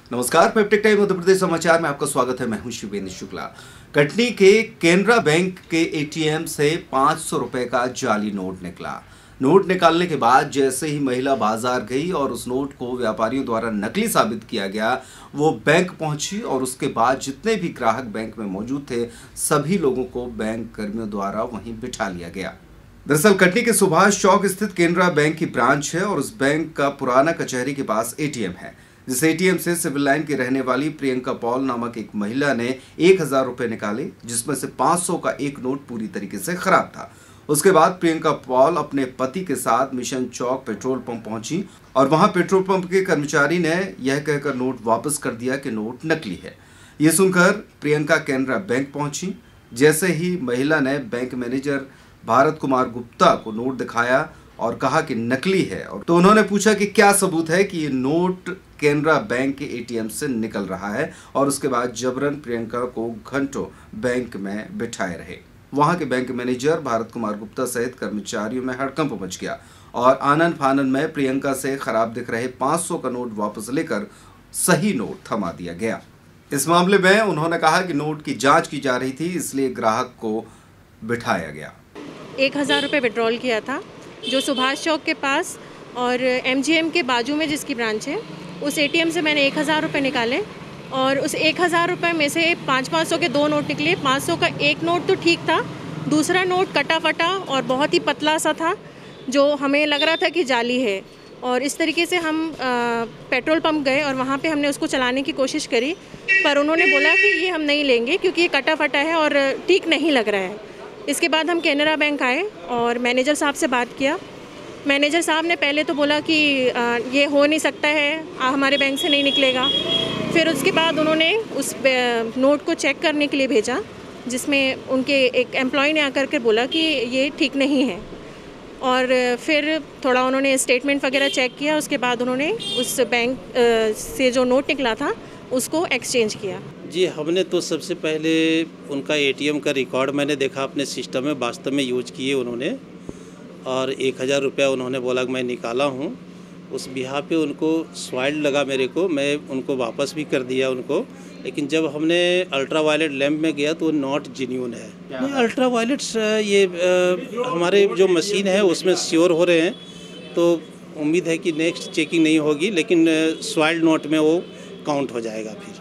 नमस्कार, peptic time Madhya Pradesh समाचार में आपका स्वागत है। मैं हूं शिवेंद्र शुक्ला। कटनी के केनरा बैंक के एटीएम से 500 रुपए का जाली नोट निकला। नोट निकालने के बाद जैसे ही महिला बाजार गई और उस नोट को व्यापारियों द्वारा नकली साबित किया गया, वो बैंक पहुंची और उसके बाद जितने भी ग्राहक बैंक में मौजूद थे सभी लोगों को बैंक कर्मियों द्वारा वहीं बिठा लिया गया। दरअसल कटनी के सुभाष चौक स्थित केनरा बैंक की ब्रांच है और उस बैंक का पुराना कचहरी के पास एटीएम है, जिस एटीएम से सिविल लाइन की रहने वाली प्रियंका पॉल नामक एक महिला ने 1000 रुपए निकाले, जिसमें से 500 का एक नोट पूरी तरीके से खराब था। उसके बाद प्रियंका पॉल अपने पति के साथ मिशन चौक पेट्रोल पंप पहुंची और वहां पेट्रोल पंप के कर्मचारी ने यह कहकर नोट वापस कर दिया कि नोट नकली है। ये सुनकर प्रियंका केनरा बैंक पहुंची। जैसे ही महिला ने बैंक मैनेजर भारत कुमार गुप्ता को नोट दिखाया और कहा कि नकली है, और तो उन्होंने पूछा कि क्या सबूत है कि ये नोट केनरा बैंक के एटीएम से निकल रहा है, और उसके बाद जबरन प्रियंका को घंटों बैंक में बिठाए रहे। वहां के बैंक मैनेजर भारत कुमार गुप्ता सहित कर्मचारियों में हड़कंप मच गया और आनन फानन में प्रियंका से खराब दिख रहे 500 का नोट वापस लेकर सही नोट थमा दिया गया। इस मामले में उन्होंने कहा कि नोट की जांच की जा रही थी, इसलिए ग्राहक को बिठाया गया। 1000 रुपये विड्रॉल किया था जो सुभाष चौक के पास और एमजीएम के बाजू में जिसकी ब्रांच है, उस एटीएम से मैंने 1000 रुपये निकाले और उस 1000 रुपये में से 500 के 2 नोट निकले। 500 का एक नोट तो ठीक था, दूसरा नोट कटा फटा और बहुत ही पतला सा था, जो हमें लग रहा था कि जाली है। और इस तरीके से हम पेट्रोल पंप गए और वहाँ पे हमने उसको चलाने की कोशिश करी, पर उन्होंने बोला कि ये हम नहीं लेंगे क्योंकि ये कटा फटा है और ठीक नहीं लग रहा है। इसके बाद हम केनरा बैंक आए और मैनेजर साहब से बात किया। मैनेजर साहब ने पहले तो बोला कि ये हो नहीं सकता है, हमारे बैंक से नहीं निकलेगा। फिर उसके बाद उन्होंने उस नोट को चेक करने के लिए भेजा, जिसमें उनके एक एम्प्लॉय ने आकर के बोला कि ये ठीक नहीं है। और फिर थोड़ा उन्होंने स्टेटमेंट वगैरह चेक किया। उसके बाद उन्होंने उस बैंक से जो नोट निकला था उसको एक्सचेंज किया। जी, हमने तो सबसे पहले उनका एटीएम का रिकॉर्ड मैंने देखा अपने सिस्टम में, वास्तव में यूज किए उन्होंने, और 1000 रुपया उन्होंने बोला कि मैं निकाला हूँ। उस बिहार पे उनको स्वाइल्ड लगा मेरे को, मैं उनको वापस भी कर दिया उनको। लेकिन जब हमने अल्ट्रा वायलेट लैम्प में गया तो वो नॉट जेन्युइन है। नहीं, अल्ट्रा वायलेट ये हमारे जो मशीन है उसमें श्योर हो रहे हैं, तो उम्मीद है कि नेक्स्ट चेकिंग नहीं होगी, लेकिन स्वाइल्ड नोट में वो काउंट हो जाएगा फिर।